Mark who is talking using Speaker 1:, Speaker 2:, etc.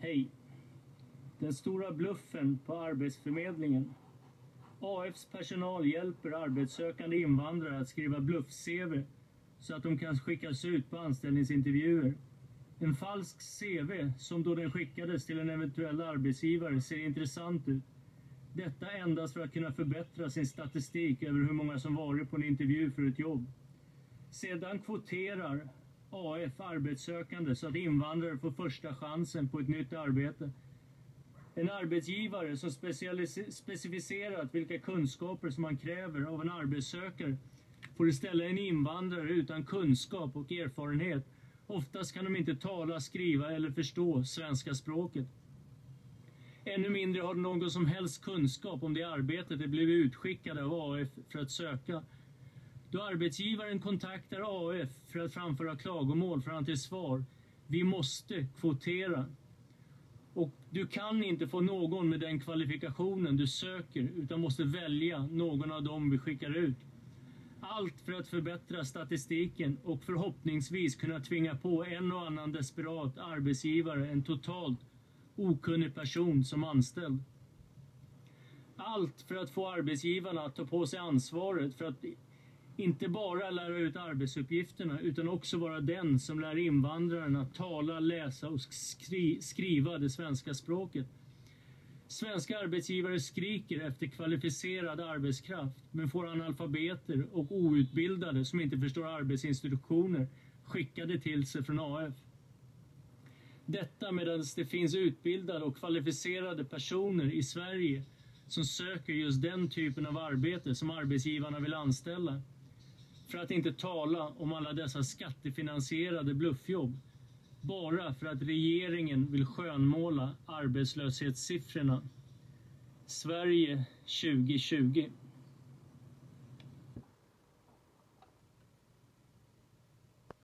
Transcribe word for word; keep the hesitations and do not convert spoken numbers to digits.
Speaker 1: Hej. Den stora bluffen på Arbetsförmedlingen. A F:s personal hjälper arbetssökande invandrare att skriva bluff-C V så att de kan skickas ut på anställningsintervjuer. En falsk C V som då den skickades till en eventuell arbetsgivare ser intressant ut. Detta endast för att kunna förbättra sin statistik över hur många som varit på en intervju för ett jobb. Sedan kvoterar A F arbetssökande så att invandrare får första chansen på ett nytt arbete. En arbetsgivare som specificerat vilka kunskaper som man kräver av en arbetssökare får istället en invandrare utan kunskap och erfarenhet. Oftast kan de inte tala, skriva eller förstå svenska språket. Ännu mindre har de någon som helst kunskap om det arbetet de blivit utskickade av A F för att söka. Då arbetsgivaren kontaktar A F för att framföra klagomål får han till svar: vi måste kvotera. Och du kan inte få någon med den kvalifikationen du söker utan måste välja någon av dem vi skickar ut. Allt för att förbättra statistiken och förhoppningsvis kunna tvinga på en och annan desperat arbetsgivare en totalt okunnig person som anställd. Allt för att få arbetsgivarna att ta på sig ansvaret för att inte bara lära ut arbetsuppgifterna utan också vara den som lär invandrarna att tala, läsa och skri- skriva det svenska språket. Svenska arbetsgivare skriker efter kvalificerad arbetskraft men får analfabeter och outbildade som inte förstår arbetsinstruktioner skickade till sig från A F. Detta medan det finns utbildade och kvalificerade personer i Sverige som söker just den typen av arbete som arbetsgivarna vill anställa. För att inte tala om alla dessa skattefinansierade bluffjobb. Bara för att regeringen vill skönmåla arbetslöshetssiffrorna. Sverige tjugo tjugo.